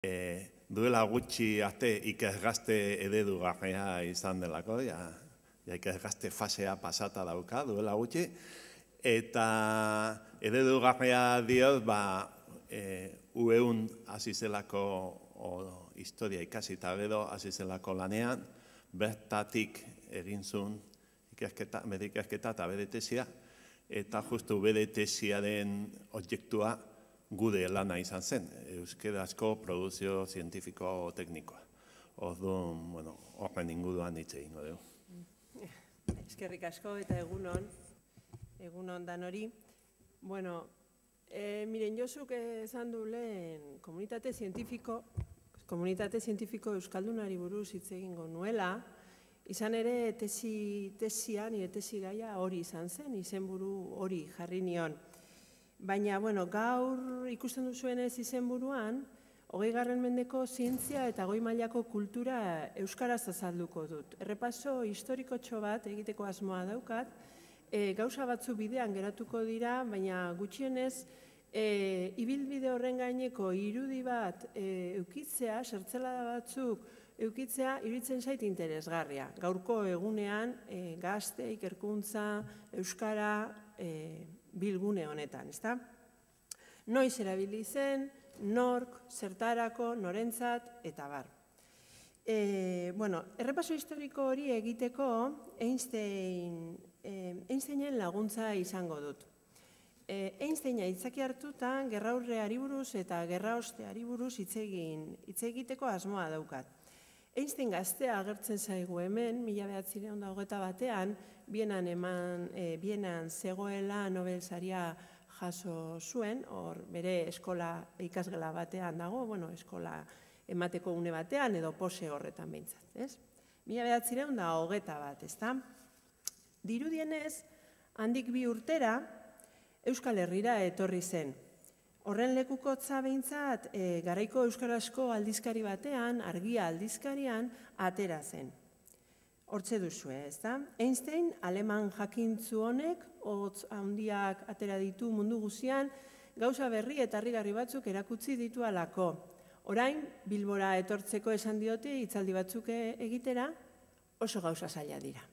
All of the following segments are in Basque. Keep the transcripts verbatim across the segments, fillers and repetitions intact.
duela gutxi arte ikergazte eredugarria izan delako, ja ikergazte fasea pasata dauka duela gutxi, eta eredugarria diot, ba, ueun hasi zelako historia ikasi eta gero hasi zelako lanean, bertatik egin zuen bere ikerketa eta bere tesia, eta justu bere tesiaren objektua gude lana izan zen, euskerazko produzio zientifiko-teknikoa. Orduan, bueno, horren inguruan hitz egingo dugu. Eskerrik asko eta egunon, egunon danori. Bueno, miren, Josuk esan du lehen komunitate zientifiko, komunitate zientifiko euskaldunari buruz hitz egingo nuela, izan ere tesia, nire tesi gaia hori izan zen, izenburu hori jarri nion. Baina, bueno, gaur ikusten duzuenez izenburuan, hogeigarren mendeko zientzia eta goi mailako kultura euskaraz azalduko dut. Errepaso historikotxo bat egiteko asmoa daukat, gauza batzu bidean geratuko dira, baina gutxienez, ibilbide horren gaineko irudi bat eukitzea, zertzelada batzuk eukitzea, iruditzen zait interesgarria. Gaurko egunean, gazte, ikerkuntza, euskara, bilgune honetan, ezta? Noiz erabili zen, nork, zertarako, norentzat, eta bar. Bueno, errepaso historiko hori egiteko Einsteinen laguntza izango dut. Einsteina hitzaki hartuta, gerraurreari buruz eta gerraosteari buruz hitz egiteko asmoa daukat. Einstein gaztea agertzen zaigu hemen, mila bederatziehun eta hogeita batean, Bienan zegoela Nobel saria jaso zuen, hor bere eskola ikasgela batean dago, bueno, eskola emateko une batean edo pose horretan behintzat, ez? Mila bederatziehun eta hogeita bat, ezta? Dirudienez, handik bi urtera, Euskal Herrira etorri zen. Horren lekukotza behintzat, garaiko euskarazko aldizkari batean, argia aldizkarian, atera zen. Hortze duzue, ez da? Einstein, aleman jakintzu honek, hotz handiak atera ditu mundu guzian, gauza berri eta harrigarri batzuk erakutsi ditu alako. Orain, Bilbora etortzeko esan diote, hitzaldi batzuk egitera, oso gauza zaila dira.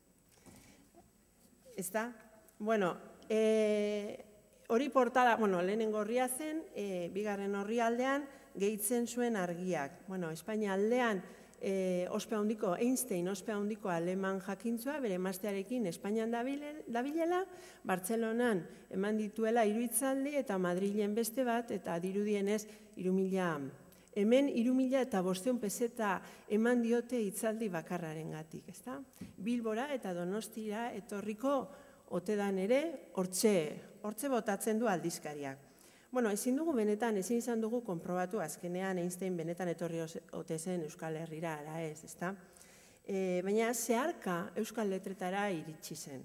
Ez da? Bueno, hori portada, bueno, lehenengo horria zen, bigarren horri aldean, gehitzen zuen argiak. Bueno, Espainia aldean, ospe handiko, Einstein ospe handiko aleman jakintzua, bere emaztearekin Espainian dabilela, Bartzelonan eman dituela hiru hitzaldi eta Madrilen beste bat, eta dirudienez hiru mila, hemen hiru mila eta bostehun peseta eman diote hitzaldi bakarraren gatik, ezta? Bilbora eta Donostira etorriko otedan ere, hortxe botatzen du aldizkariak. Bueno, ezin dugu benetan, ezin izan dugu konprobatu azkenean Einstein benetan etorri ote zen Euskal Herrira, ara ez, ezta? Baina zeharka Euskal Letretara iritsi zen.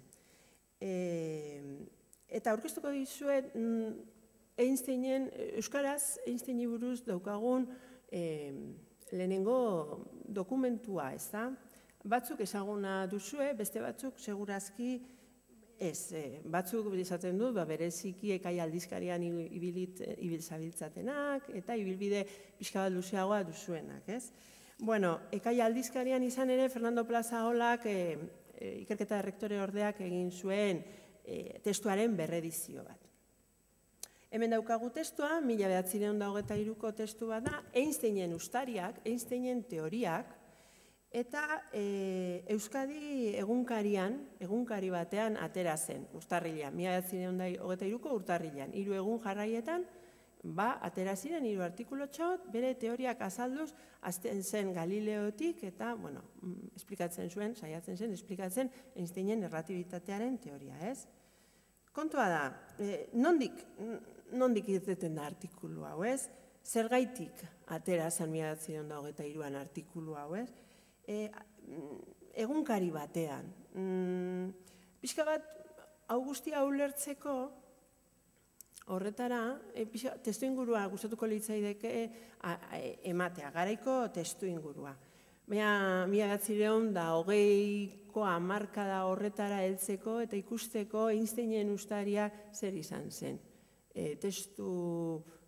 Eta aurkeztuko dizuet Einsteinen, Euskaraz, Einsteini buruz daukagun lehenengo dokumentua, ezta? Batzuk ezaguna duzue, beste batzuk segurazki ez, batzuk izaten dut, bereziki ekai aldizkarian ibilzabiltzatenak eta ibilbide pixka bat luzeagoa duzuenak, ez? Bueno, ekai aldizkarian izan ere, Fernando Plazaolak ikerketa errektore ordeak egin zuen testuaren berredizio bat. Hemen daukagu testua, mila bederatziehun eta hogeita hiruko testu bat da, Einsteinen ustariak, Einsteinen teoriak, eta Euskadi egunkarian, egunkari batean atera zen, urtarrilean, mila bederatziehun eta hogeita hiruko urtarrilean, hiru egun jarraietan, ba, atera ziren, hiru artikulotxot, bere teoriak azalduz, azten zen Galileotik, eta, bueno, esplikatzen zuen, saiatzen zen, esplikatzen Einsteinen erratibitatearen teoria, ez? Kontua da, nondik, nondik irteten da artikulu hau, ez? Zergaitik atera zen mila bederatziehun eta hogeita hiruan artikulu hau, ez? Egunkari batean. Pixka bat, hau guztia ulertzeko, horretara, testu ingurua gustatuko litzaideke ematea, garaiko testu ingurua. Baina, mila bederatziehun eta hogeiko hamarkada horretara heltzeko eta ikusteko Einsteinen ustaria zer izan zen. Testu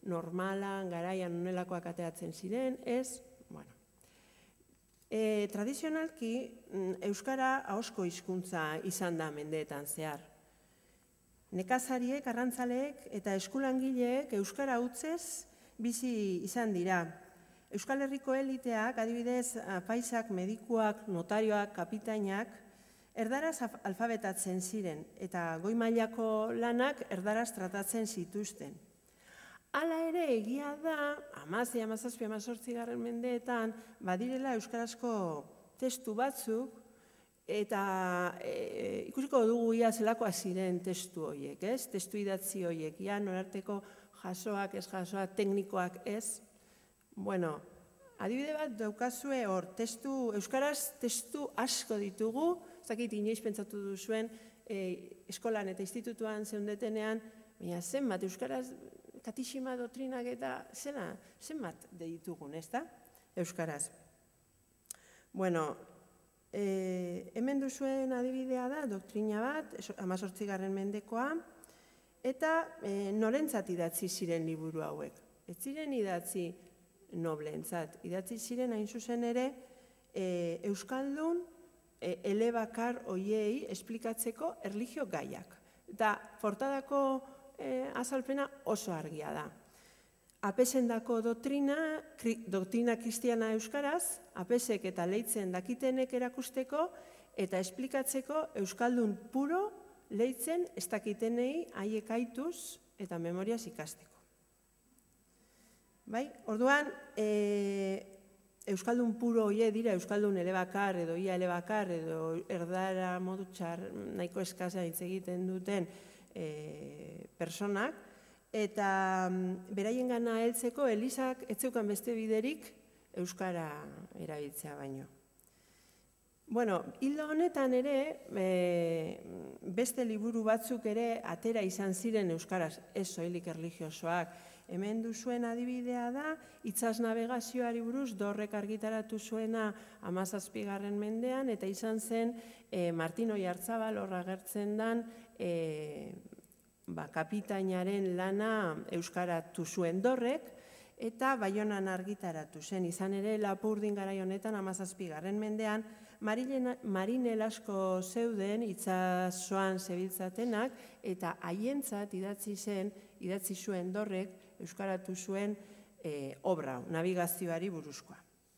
normalan, garaian, nonelakoak ateratzen ziren, ez, bueno. E, tradizionalki, euskara ahozko hizkuntza izan da mendeetan zehar. Nekazariek, arrantzaleek eta eskulangileek euskara hutsez bizi izan dira. Euskal Herriko eliteak, adibidez, apaisak, medikuak, notarioak, kapitainak, erdaraz alfabetatzen ziren eta goi mailako lanak erdaraz tratatzen zituzten. Hala ere, egia da, hamazazpi, hamazazpi, hamazortzi garren mendeetan, badirela euskarazko testu batzuk, eta e, ikusiko dugu ia zelakoak ziren testu horiek, ez? Testu idatzi horiek, ia norarteko jasoak, ez jasoak, teknikoak ez. Bueno, adibide bat daukazue hor, testu, euskaraz testu asko ditugu, ez dakit inoiz pentsatu duzuen, e, eskolan eta institutuan zeundetenean, baina zenbat, euskaraz katixima doktrinak eta zena, zenbat ditugun, ez da? Euskaraz. Bueno, e, hemen duzuen adibidea da, doktrina bat, hamazortzigarren mendekoa, eta e, norentzat idatzi ziren liburu hauek. Ez ziren idatzi nobleentzat, idatzi ziren hain zuzen ere e, euskaldun e, elebakar hoiei esplikatzeko erlijio gaiak. Eta portadako e, azalpena oso argia da. Apesendako doktrina, kri, doktrina kristiana euskaraz, apesek eta leitzen dakitenek erakusteko eta esplikatzeko euskaldun puro leitzen ez dakitenei haiek aituz eta memoriaz ikasteko. Bai, orduan, e, euskaldun puro hoie dira, euskaldun elebakar edo ia elebakar edo erdara modu txar nahiko eskasa hitz egiten duten e, personak, eta beraien gana heltzeko elizak ez zeukan beste biderik euskara erabiltzea baino. Bueno, hildo honetan ere, e, beste liburu batzuk ere atera izan ziren euskaraz, ez soilik erlijiosoak. Hemen duzuen adibidea da, itsas navegazioari buruz Dorrek argitaratu zuena hamazazpigarren mendean, eta izan zen e, Martin Oiartzabal hor agertzen dan e, ba, kapitainaren lana euskaratu zuen Dorrek, eta Baionan argitaratu zen. Izan ere, Lapurdin garai honetan hamazazpigarren mendean, marinel asko zeuden itsasoan zebiltzatenak, eta haientzat idatzi zen, idatzi zuen Dorrek, euskaratu zuen e, obra, navigazioari buruzkoa.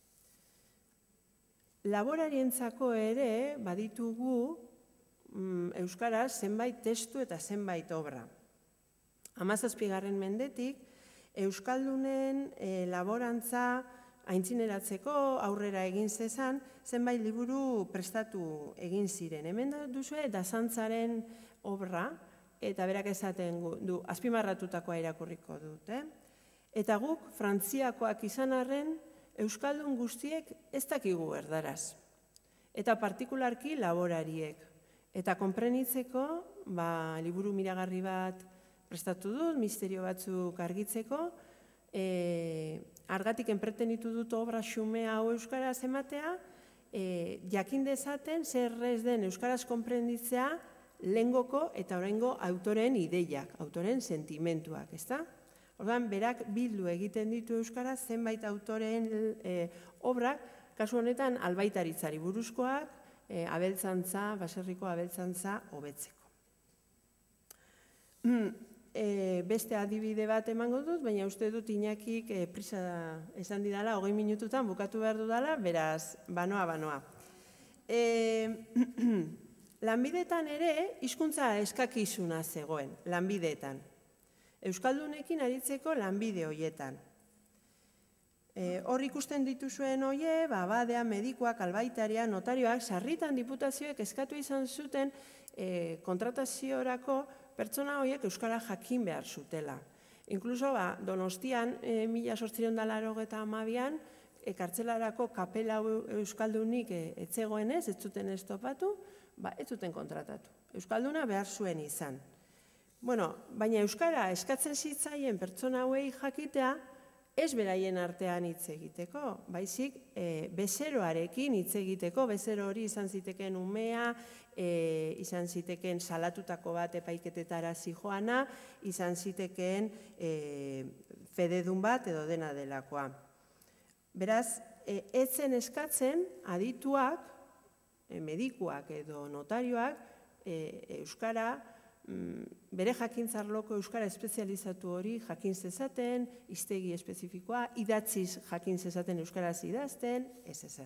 Laborarientzako ere baditugu mm, euskaraz zenbait testu eta zenbait obra. Hamazazpigarren mendetik, euskaldunen e, laborantza aintzineratzeko aurrera egin zezan, zenbait liburu prestatu egin ziren. Hemen duzue Dazantzaren obra, eta berak esaten du, azpimarratutakoa irakurriko dut. Eh? Eta guk, frantziakoak izan arren, euskaldun guztiek ez dakigu erdaraz. Eta partikularki laborariek. Eta konprenitzeko, ba, liburu miragarri bat prestatu dut, misterio batzuk argitzeko, e, argatik enpretenitu dut obra xume hau euskaraz ematea, e, jakin dezaten zer ez den euskaraz konprenditzea, lehengoko eta oraingo autoren ideiak, autoren sentimentuak, ezta? Orduan, berak bildu egiten ditu euskaraz zenbait autoren e, obrak, kasu honetan albaitaritzari buruzkoak, e, abeltzantza, baserriko abeltzantza hobetzeko. E, beste adibide bat emango dut, baina uste dut Iñakik e, prisa esan didala, hogei minututan bukatu behar dudala, beraz, banoa, banoa. E, Lanbideetan ere, hizkuntza eskakizuna zegoen, lanbideetan. Euskaldunekin aritzeko lanbide hoietan. E, hor ikusten dituzuen hoie, ba, badea, medikuak, albaitaria, notarioak, sarritan diputazioek eskatu izan zuten e, kontrataziorako pertsona horiek euskara jakin behar zutela. Inkluso, ba, Donostian, e, mila zortziehun eta laurogeita hamabian, e, kartzelarako kapela euskaldunik e, etzegoenez, ez zuten ez topatu, ba, ez zuten kontratatu. Euskalduna behar zuen izan. Bueno, baina euskara eskatzen zitzaien pertsona hauei jakitea, ez beraien artean hitz egiteko, baizik e, bezeroarekin hitz egiteko, bezero hori izan ziteken umea, e, izan ziteken salatutako bat epaiketetara zijoana, izan ziteken e, fededun bat edo dena delakoa. Beraz, ez zen eskatzen adituak, medikuak edo notarioak, euskara, bere jakintzarloko euskara espezializatu hori jakin zezaten, hiztegi espezifikoa, idatziz jakin zezaten euskaraz idazten, ez ezer.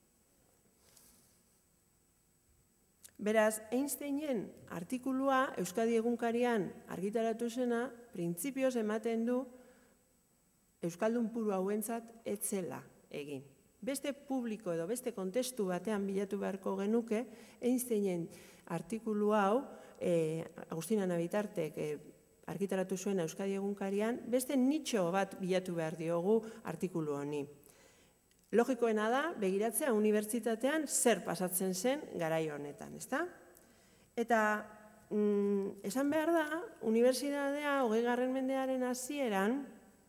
Beraz, Einsteinen artikulua Euskadi Egunkarian argitaratu zena, printzipioz ematen du euskaldun puru hauentzat etzela egin. Beste publiko edo beste kontestu batean bilatu beharko genuke, Einsteinen artikulu hau, Agustina Nabitartek argitaratu zuen Euskadi Egunkarian, beste nitxo bat bilatu behar diogu artikulu honi. Logikoena da, begiratzea unibertsitatean zer pasatzen zen garai honetan, ezta? Eta esan behar da, unibertsitatea hogeigarren mendearen hasieran,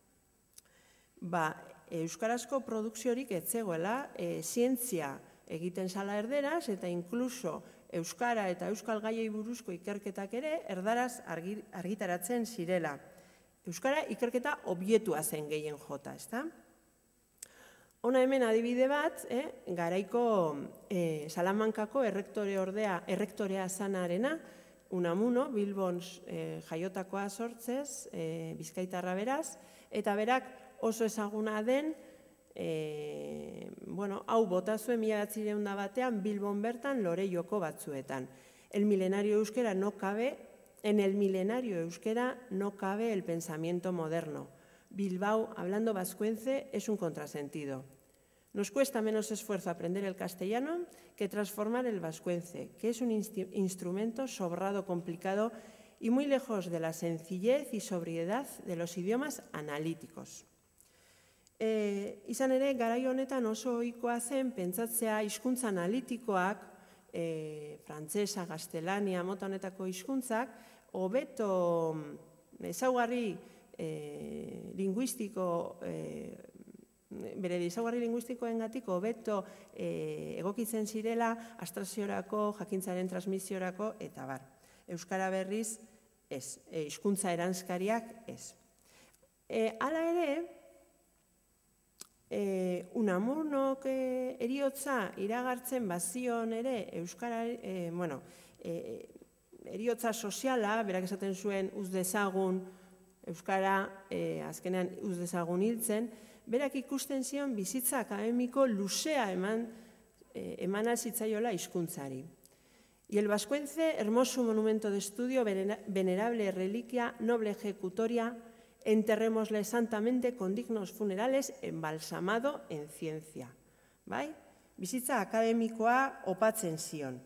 euskarazko produkziorik ez zegoela, zientzia egiten zala erderaz, eta inkluso euskara eta euskal gaiei buruzko ikerketak ere erdaraz argitaratzen zirela. Euskara ikerketa objektua zen gehien jota, ezta? Hona hemen adibide bat, garaiko Salamankako errektorea zanarena, Unamuno, Bilbon jaiotakoa sortzez, Bizkaitarra beraz, eta berak oso ezaguna den, hau bota zuen mila bederatziehun batean Bilbon bertan Lorelloko batzuetan. El milenario euskera no cabe, en el milenario euskera no cabe el pensamiento moderno. Bilbao, hablando vascuence, es un contrasentido. Nos cuesta menos esfuerzo aprender el castellano que transformar el vascuence, que es un instrumento sobrado, complicado y muy lejos de la sencillez y sobriedad de los idiomas analíticos. Izan ere, garai honetan oso ohikoa zen pentsatzea hizkuntza analitikoak, frantsesa, gaztelania, mota honetako hizkuntzak, hobeto ezaugarri linguistiko, bere ezaugarri linguistikoengatik hobeto egokitzen zirela abstrakziorako, jakintzaren transmisiorako, eta bar. Euskara berriz ez, hizkuntza eranskariak ez. Hala ere, Unamunok eriotza iragartzen bazion ere Euskara, bueno, eriotza soziala, berak esaten zuen uz dezagun Euskara, azkenean uz dezagun hiltzen, berak ikusten zion bizitza akademiko luzea emana zitzaiola hizkuntzari. Y el vascuence, hermoso monumento de estudio, venerable reliquia, noble ejecutoria, enterrémosle santamente con dignos funerales, embalsamado en ciencia. Bizitza akademikoa opatzen zion.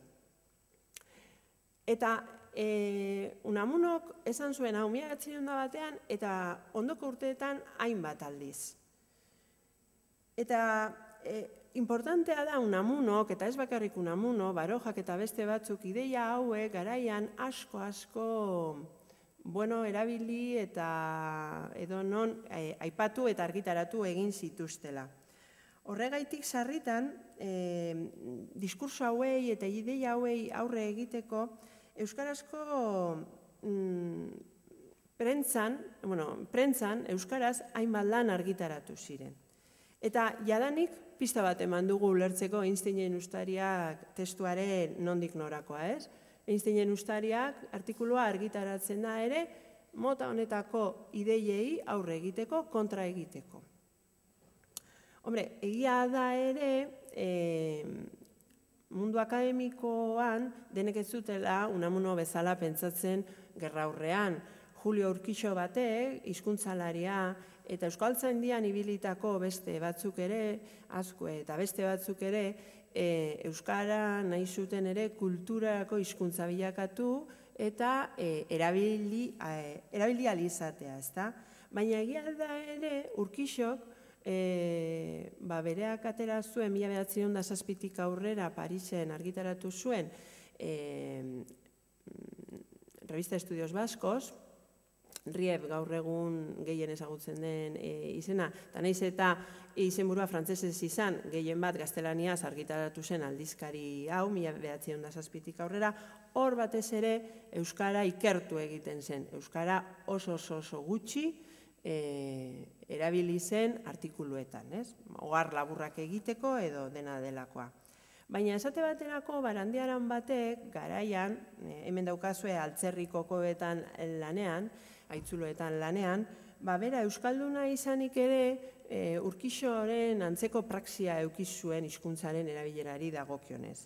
Eta Unamunok esan zuen hau mila bederatziehun batean eta ondoko urteetan hainbat aldiz. Eta importantea da Unamunok, eta ez bakarrik Unamuno, Barojak eta beste batzuk ideia hauek garaian asko-asko erabili eta edo non aipatu eta argitaratu egin zituztela. Horregaitik sarritan, diskurso hauei eta ideia hauei aurre egiteko, euskarazko prentzan, prentzan, euskaraz hainbat lan argitaratu ziren. Eta jadanik pista bat eman dugu ulertzeko Einsteinen ustariak testuaren nondik norakoa, ez? Einsteinen ustariak artikulua argitaratzen da ere, mota honetako ideiei aurre egiteko, kontra egiteko. Hombre, egia da ere, mundu akademikoan denek ez zutela Unamuno bezala pentsatzen gerraurrean. Julio Urquijo batek, hizkuntzalaria eta euskaltzaindian ibilitako beste batzuk ere, Azkue eta beste batzuk ere, euskara nahi zuten ere kulturako hizkuntza bilakatu eta erabili ahal izatea, ezta? Baina egia da ere Urquixok bereak atera zuen mila bederatziehun eta zazpitik aurrera Parisen argitaratu zuen Revista de Estudios Vascos, Rieb gaur egun gehien ezagutzen den izena, eta nahiz eta izenburua frantsesez izan, gehien bat gaztelaniaz argitaratu zen aldizkari hau, mila bederatziehun eta zazpitik aurrera, hor batez ere euskara ikertu egiten zen. Euskara oso oso gutxi erabili zen artikuluetan, ez? Ohar laburrak egiteko edo dena delakoa. Baina esate baterako Barandiaran batek garaian, hemen daukazue Altzerriko kobetan lanean, haitzuloetan lanean, ba bera euskalduna izanik ere Urkixoren antzeko praxia eukizuen hizkuntzaren erabilerari dagokionez.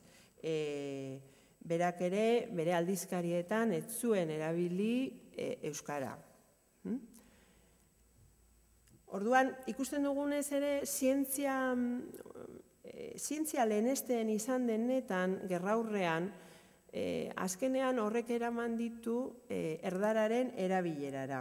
Berak ere bere aldizkarietan ez zuen erabili euskara. Orduan, ikusten dugunez ere, zientzia lehenesten izan denetan, gerraurrean, azkenean horrek eraman ditu erdararen erabilerara.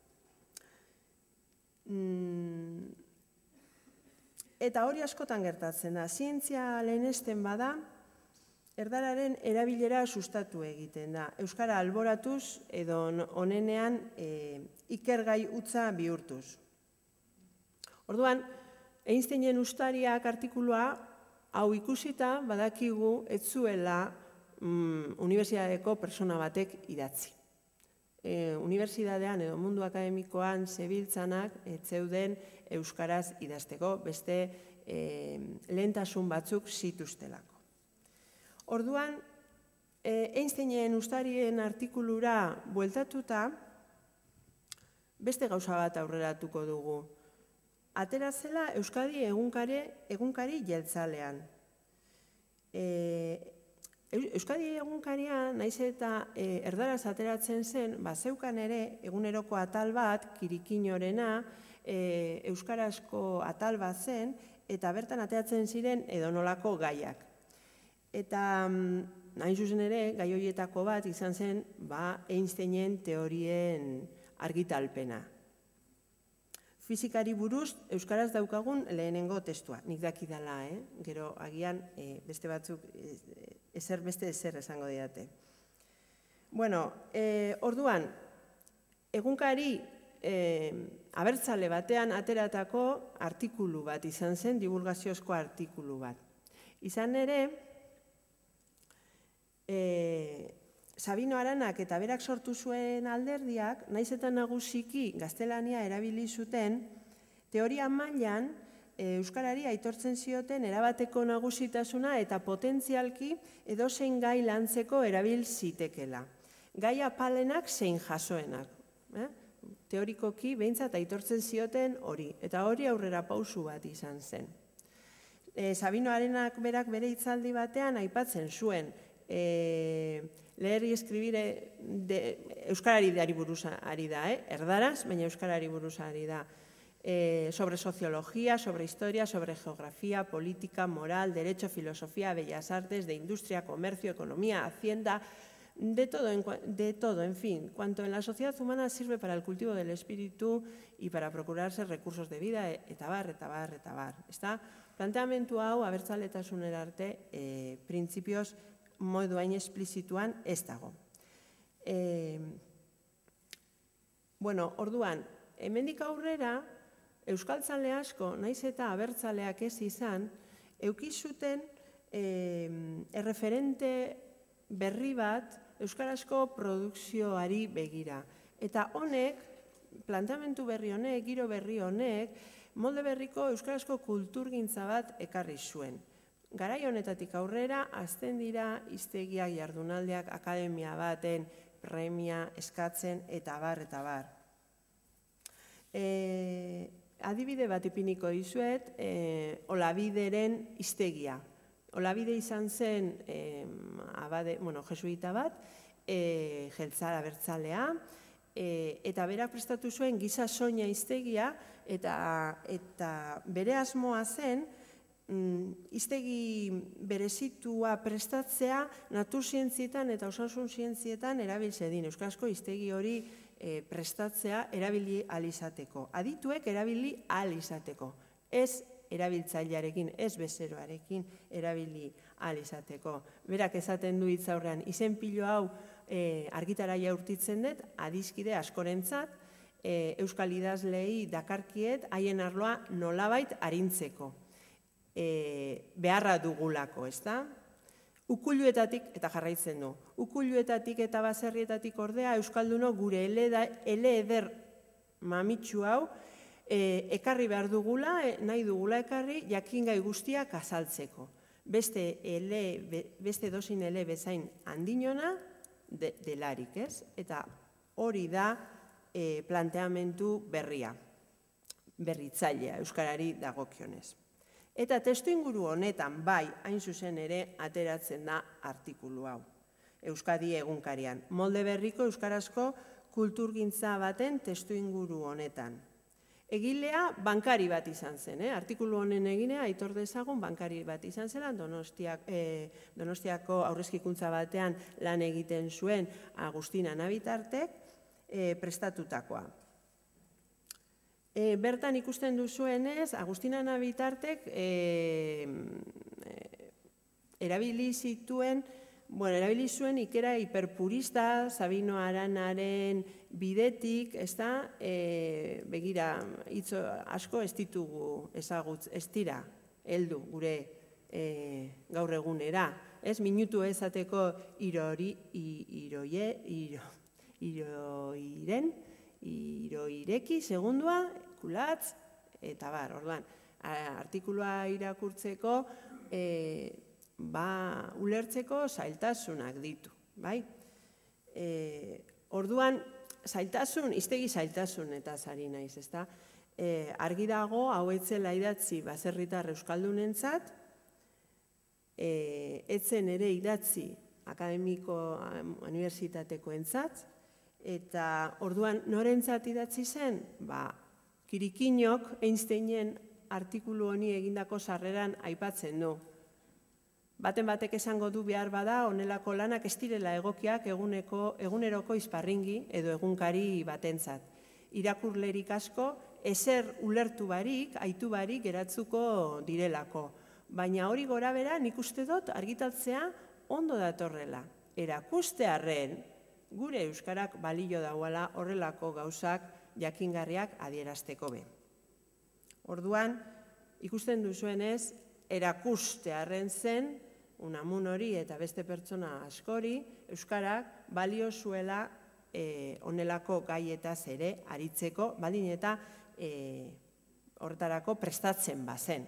Eta hori askotan gertatzen da, zientzia lehenesten bada, erdararen erabilera sustatu egiten da. Euskara alboratuz edo onenean ikergai hutsa bihurtuz. Orduan, Einsteinen ustariak artikulua hau ikusita badakigu ez zuela unibertsitateko persona batek idatzi. Unibertsitatean edo mundu akademikoan zebiltzanak ez zeuden euskaraz idazteko, beste lehentasun batzuk zituztelako. Orduan, Einsteinen ustarien artikulura bueltatuta, beste gauza bat aurreratuko dugu. Atera zela Euskadi egunkari jeltzalean. Euskadi egunkaria, naiz eta erdaraz ateratzen zen, bazeukan ere eguneroko atal bat, Kirikinorena, euskarazko atal bat zen, eta bertan ateratzen ziren edonolako gaiak. Eta hain zuzen ere, gai horietako bat izan zen Einsteinen teorien argitalpena. Fizikari buruz, euskaraz daukagun lehenengo testua. Nik dakidala, gero agian beste batzuk ezer beste ezer esango didate. Bueno, orduan, egunkari abertzale batean ateratako artikulu bat izan zen, divulgaziozko artikulu bat. Izan ere, Sabino Aranak eta berak sortu zuen alderdiak, naiz eta nagusiki gaztelania erabili zuten, teoria mailan euskarari aitortzen zioten erabateko nagusitasuna eta potentzialki edozein gai lantzeko erabil zitekela. Gai apalenak zein jasoenak. Teorikoki behintzat aitortzen zioten hori, eta hori aurrera pausu bat izan zen. Sabino Aranak berak bere hitzaldi batean aipatzen zuen, leher y escribir euskarari buruz ari da, erdaraz, baina euskarari buruz ari da. Sobre sociología, sobre historia, sobre geografía, política, moral, derecho, filosofía, bellas artes, de industria, comercio, economía, hacienda, de todo, de todo, en fin. Cuanto en la sociedad humana sirve para el cultivo del espíritu y para procurarse recursos de vida, eta bar, eta bar, eta bar. Está planteamendu hau abertzaletasunera arte printzipioz modu hain esplizituan ez dago. Bueno, orduan, hemendik aurrera, euskaltzale asko, naiz eta abertzaleak ez izan, eukizuten erreferente berri bat euskarazko produkzioari begira. Eta honek, planteamendu berri honek, giro berri honek, molde berriko euskarazko kulturgintza bat ekarri zuen. Garai honetatik aurrera, azten dira hiztegiak, jardunaldiak, akademia baten, premia, eskatzen, eta bar, eta bar. Adibide bat ipiniko dizuet, Olabideren hiztegia. Olabide izan zen jesuita bat, jeltzala bertzalea, eta berak prestatu zuen giza soina hiztegia, eta bere asmoa zen, hiztegi berezitua prestatzea naturzientzietan eta osasun zientzietan erabiltzedin. Euskarazko hiztegi hori prestatzea erabili ahal izateko. Adituek erabili ahal izateko. Ez erabiltzailearekin, ez bezeroarekin erabili ahal izateko. Berak esaten du hitzaurrean, izen pilo hau argitara jaurtitzen dut, adizkide askorentzat, euskal idazleei dakarkiet haien arloa nolabait arintzeko. Beharra dugulako, ez da? Ukuluetatik, eta jarraitzen du, ukuluetatik eta baserrietatik ordea, Euskalduno gure ele eder mamitsu hau, ekarri behar dugula, nahi dugula ekarri, jakingai guztiak azaltzeko. Beste dozin ele bezain handinona delarik, ez? Eta hori da planteamendu berria, berritzailea, euskarari dagokionez. Eta testu inguru honetan, bai, hain zuzen ere, ateratzen da artikulu hau. Euskadi egunkarian. Molde berriko euskarazko kulturgintza baten testu inguru honetan. Egilea bankari bat izan zen, artikulu honen eginea, aitor dezagun bankari bat izan zela, Donostiako aurrezkikuntza batean lan egiten zuen Agustina Nabitartek prestatutakoa. Bertan ikusten duzuenez, Agustina Nabitartek erabili zituen, bueno, erabili zuen ikera hiperpurista, Sabino Aranaren bidetik, ez da, begira, hitz asko ez ditugu ezagutz, ez dira, heldu gure gaur egunera, ez, minutu ezateko irori, iroie, iroiren, iroireki, segundua, kulatz, eta bar, orduan, artikulua irakurtzeko, ba, ulertzeko zailtasunak ditu, bai? Orduan, zailtasun, iztegi zailtasun eta zari naiz, ez da? Argi dago, hau etzela idatzi baserritar euskaldunentzat, etzen ere idatzi akademiko unibertsitatekoentzat, eta orduan norentzat idatzi zen, ba, Kirikinok Einsteinen artikulu honi egindako sarreran aipatzen du. Baten batek esango du behar bada, honelako lanak ez direla egokiak eguneroko izparringi edo egunkari batentzat. Irakurlerik asko, ezer ulertu barik, aitu barik geratzuko direlako. Baina hori gora bera nik uste dut argitatzea ondo datorrela. Erakustearren, gure euskarak balio dauala horrelako gauzak jakingarriak adierazteko be. Orduan, ikusten duzuenez, erakustearren zen, Unamun hori eta beste pertsona askori, euskarak balio zuela honelako gaietaz ere aritzeko, baldin eta horretarako prestatzen bazen.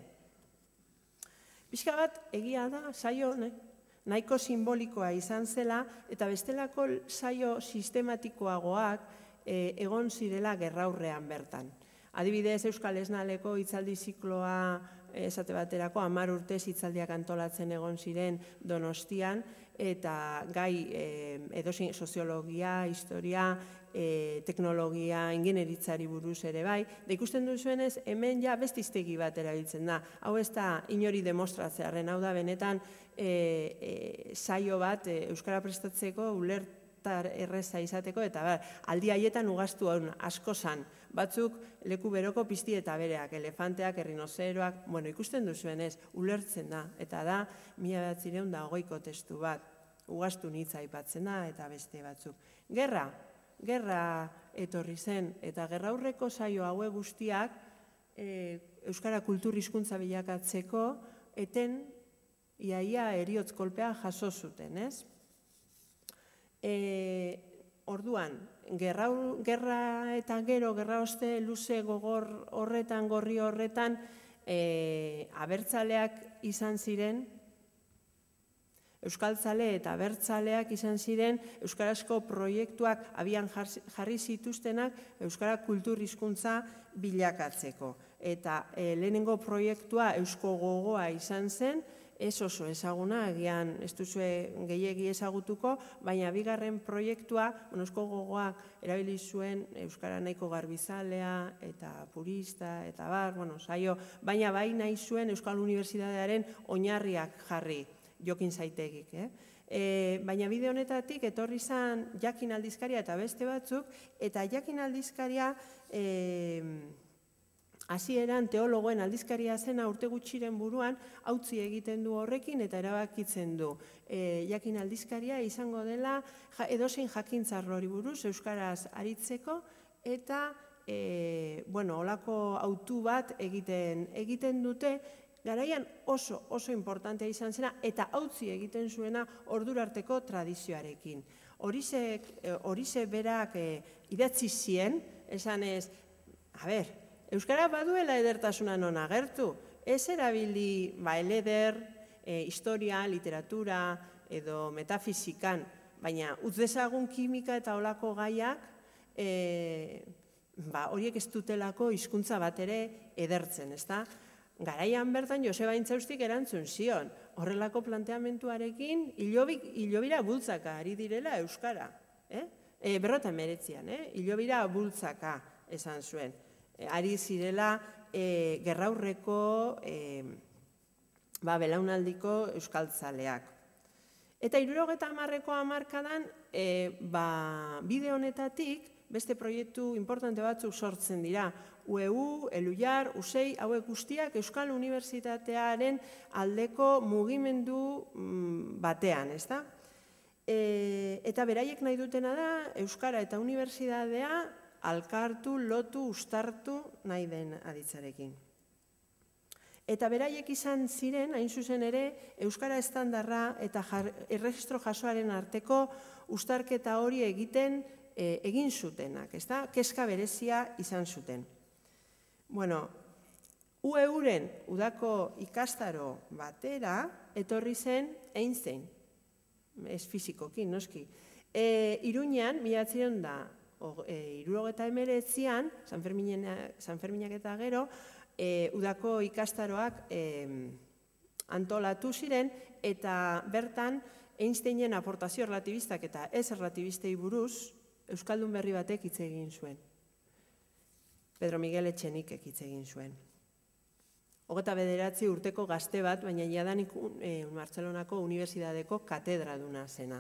Pixka bat, egia da, saio nahiko simbolikoa izan zela, eta bestelako saio sistematikoagoak egon zirela gerraurrean bertan. Adibidez, Euskal Esnaleko hitzaldi zikloa esate baterako, hamar urtez hitzaldiak antolatzen egon ziren Donostian, eta gai edozein soziologia, historia, teknologia, ingenieritzari buruz ere bai, da ikusten duzuenez, hemen ja beste hiztegi bat erabiltzen da. Hau ez da inori demostratzearen, hau da benetan saio bat euskara prestatzeko, ulertar erreza izateko, eta aldi haietan ugaztu asko zan. Batzuk leku beroko pizti eta bereak, elefanteak, errinozeroak, bueno, ikusten duzuenez, ulertzen da, eta da, mila bederatziehun eta hogeiko testu bat, ugaztu nitza aipatzen da, eta beste batzuk. Gerra, gerra etorri zen, eta gerraurreko saio haue guztiak euskara kultur hizkuntza bilakatzeko, eten iaia heriotz kolpea jaso zuten, ez? Orduan, gerra eta gero, gerra oste luze gogor horretan, gorri horretan, abertzaleak izan ziren, euskaltzale eta abertzaleak izan ziren, euskarazko proiektuak abian jarri zituztenak euskara kultur hizkuntza bilakatzeko. Eta lehenengo proiektua eusko gogoa izan zen, ez oso ezaguna, egian ez duzue gehiegi ezagutuko, baina bigarren proiektua, eusko gogoak erabili zuen euskara nahiko garbizalea eta purista eta bar, baina bai nahi zuen Euskal Unibertsitatearen oinarriak jarri, Jokin Zaitegik. Baina bide honetatik etorri zen Jakin aldizkaria eta beste batzuk, eta Jakin aldizkaria hasieran teologoen aldizkaria zena urte gutxiren buruan hautzi egiten du horrekin eta erabakitzen du. Jakin aldizkaria izango dela edozein jakintzarrori buruz euskaraz aritzeko eta olako autu bat egiten dute, garaian oso oso importantea izan zena eta hautzi egiten zuena ordurarteko tradizioarekin. Horize berak idatzi zien, esan ez, A ber, euskara baduela edertasuna non agertu. Ez erabili ba, eleder, e, historia, literatura edo metafizikan, baina utz dezagun kimika eta olako gaiak e, ba, horiek ez dutelako hizkuntza bat ere edertzen, ezta? Garaian bertan Joseba Intzaustik erantzun zion, horrelako planteamentuarekin hilobira bultzaka ari direla euskara. Eh? E, berrota emeretzian, eh? hilobira bultzaka esan zuen. E, ari zirela e, gerraurreko e, ba, belaunaldiko euskaltzaleak. Eta hirurogeta hamarreko hamarkadan e, ba, bide honetatik beste proiektu importante batzuk sortzen dira. U E U, Elujar, U S E I, hauek guztiak Euskal Unibertsitatearen aldeko mugimendu batean, ez da? E, eta beraiek nahi dutena da, Euskara eta Unibertsitatea alkartu, lotu, ustartu nahi den aditzarekin. Eta beraiek izan ziren, hain zuzen ere, Euskara estandarra eta erregistro jasoaren arteko ustarketa hori egiten e, egin zutenak, ez da? Kezka berezia izan zuten. Bueno, U E U-ren udako ikastaro batera etorri zen Einstein, ez fizikoki, noski. E, Iruñean, mila bederatziehun eta hirurogeita hemeretzian, San Ferminak eta gero, e, udako ikastaroak e, antolatu ziren, eta bertan Einsteinen aportazio erlatibistak eta ez erlatibistei buruz euskaldun berri batek hitz egin zuen. Pedro Miguel Etxenikek hitz egin zuen. Hogeta bederatzi urteko gazte bat, baina jadanik e, Bartzelonako Unibertsitateko katedraduna zena.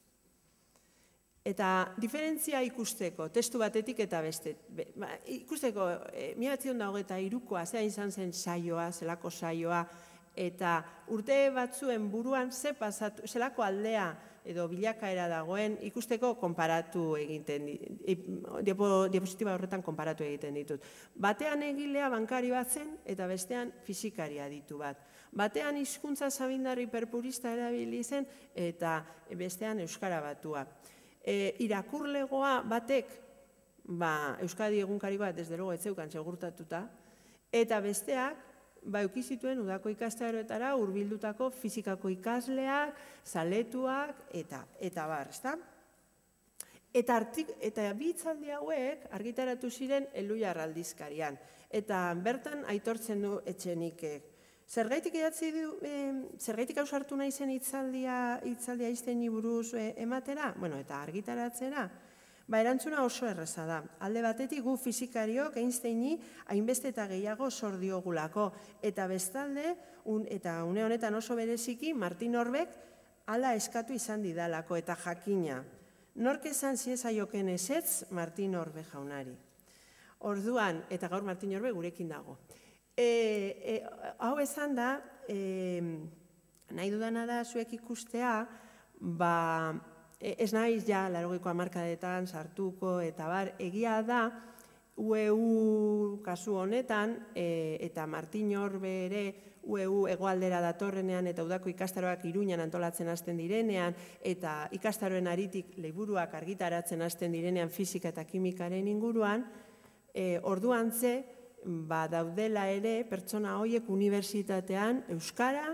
Eta diferentzia ikusteko, testu batetik eta beste, be, ba, ikusteko, e, mila bederatziehun eta hogeita hirukoa, zera izan zen saioa, zelako saioa, eta urte batzuen buruan ze pasatu, zelako aldea edo bilakaera dagoen ikusteko konparatu egiten, diapositiba horretan konparatu egiten ditut. Batean egilea bankari bat zen eta bestean fizikari aditu bat. Batean hizkuntza zabindarri perpurista erabili zen eta bestean euskara batua. E, irakurlegoa batek, ba, Euskadi egunkari bat, desde luego, ez zeukan segurtatuta, eta besteak, ba, eukizituen udako ikastaroetara hurbildutako fizikako ikasleak, zaletuak, eta, eta bar, ezta? Eta, artik, eta bitzaldi hauek argitaratu ziren Elujar aldizkarian, eta bertan aitortzen du Etxenikek. Zergaitik idatzi du, eh, zergaitik ausartu nahi zen hitzaldia, hitzaldia Einsteini buruz eh, ematera? Bueno, eta argitaratzera? Ba, erantzuna oso erreza da. Alde batetik gu fizikariok Einsteini hainbeste eta gehiago zor diogulako. Eta bestalde, un, eta une honetan oso bereziki, Martin Orbek hala eskatu izan didalako eta jakina. Nork esan ziezaioken ezetz Martin Orbe jaunari. Orduan, eta gaur Martin Orbe gurekin dago. E, e, hau esan da, e, nahi dudana da zuek ikustea, ba, ez naiz ja laurogeiko hamarkadetan sartuko eta bar, egia da U E U kasu honetan e, eta Martin Orbe ere U E U hegoaldera datorrenean eta udako ikastaroak Iruñan antolatzen hasten direnean eta ikastaroen aritik liburuak argitaratzen hasten direnean fisika eta kimikaren inguruan, e, orduan ze, ba, daudela ere pertsona horiek unibertsitatean euskara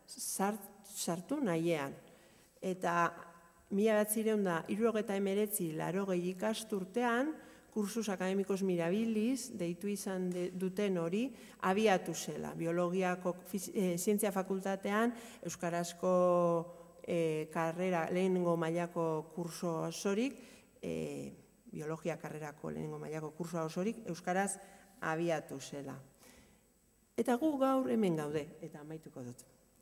sartu nahian. Eta mila bederatziehun eta hirurogeita hemeretzi laurogei ikasturtean, kursus akademikos mirabilis, deitu izan duten hori, abiatu zela. Biologiako zientzia fakultatean, euskarazko karrera lehenengo mailako kurso osorik, biologia karrerako lehenengo mailako kurso osorik, euskaraz abiatu zela. Eta gu gaur hemen gaude, eta amaituko dut.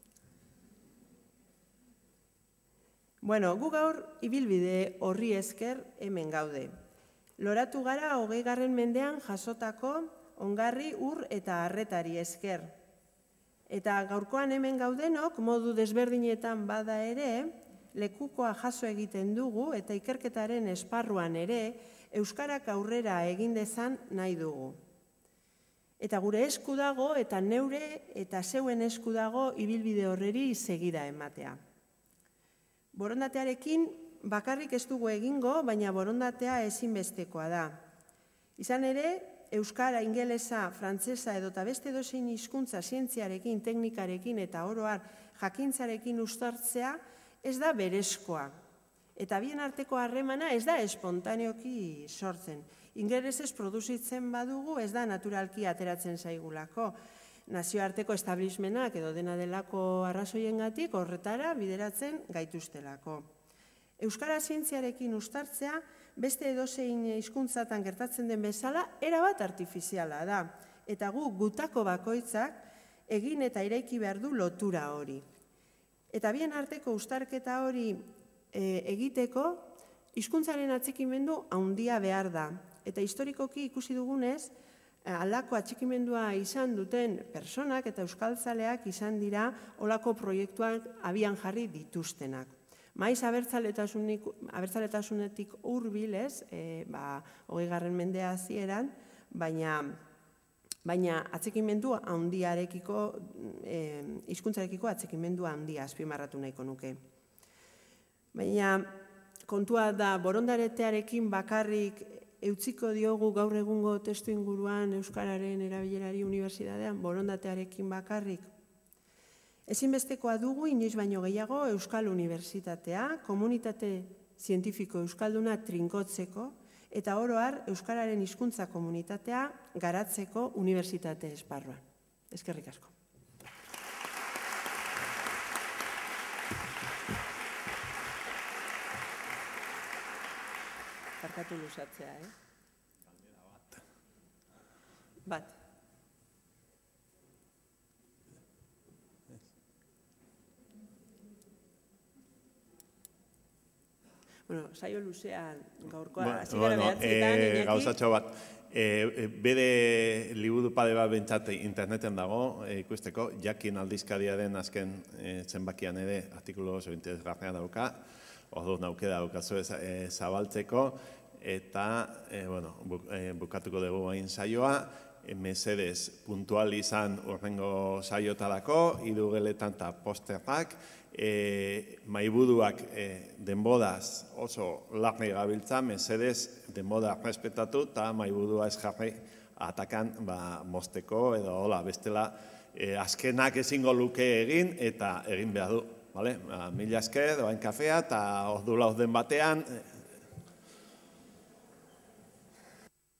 Bueno, gu gaur ibilbide horri esker hemen gaude. Loratu gara hogei garren mendean jasotako ongarri ur eta arretari esker. Eta gaurkoan hemen gaudenok modu desberdinetan bada ere, lekukoa jaso egiten dugu eta ikerketaren esparruan ere euskarak aurrera egin dezan nahi dugu. Eta gure esku dago eta neure eta zeuen esku dago ibilbide horreri segida ematea. Borondatearekin bakarrik ez dugu egingo, baina borondatea ezinbestekoa da. Izan ere, euskara, ingelesa, frantsesa edo eta beste edozein hizkuntza zientziarekin, teknikarekin eta oro har jakintzarekin uztartzea ez da berezkoa. Eta bien arteko harremana ez da espontaneoki sortzen. Ingelesez produzitzen badugu ez da naturalki ateratzen zaigulako. Nazioarteko establishmentak edo dena delako arrazoiengatik horretara bideratzen gaituztelako. Euskara zientziarekin uztartzea beste edozein hizkuntzatan gertatzen den bezala erabat artifiziala da. Eta gu gutako bakoitzak egin eta eraiki behar du lotura hori. Eta bien arteko uztarketa hori egiteko hizkuntzaren atxikimendu handia behar da. Eta historikoki ikusi dugunez, halako atxikimendua izan duten personak eta euskaltzaleak izan dira holako proiektuak abian jarri dituztenak. Maiz abertzaletasunetik hurbilez, hogeigarren mendea hasieran, baina atxikimendu handiarekiko, hizkuntzarekiko atxikimendu handia azpimarratu nahiko nuke. Baina kontua da borondaretearekin bakarrik eutziko diogu gaur egungo testu inguruan euskararen erabilerari unibertsitatean, borondatearekin bakarrik. Ezinbestekoa dugu inoiz baino gehiago Euskal Unibertsitatea, komunitate zientifiko euskalduna trinkotzeko eta oro har euskararen hizkuntza komunitatea garatzeko unibertsitate esparruan. Eskerrik asko. Barkatu luzatzea, eh? Bat. Bueno, saio luzean gaurkoa, hasi gara behatzeetan, Iñaki. Gauzatxo bat, bere liburu pade bat bentsate interneten dago, ikusteko, jakin aldizkariaren azken zenbakian ere artikulu oso interesgarria dauka, ordu nauke daukazu zabaltzeko, eta bukatuko dugu hain saioa, mesedez puntual izan urrengo saiotarako, hiru geletan eta posterrak, maiburuak denbodaz oso larri gabiltza, mesedez denboda respetatu eta maiburua ez jarri atakan mozteko edo hola bestela azkenak ezingo luke egin eta egin behar du. Mila esker, doain kafea eta ordu lauzden batean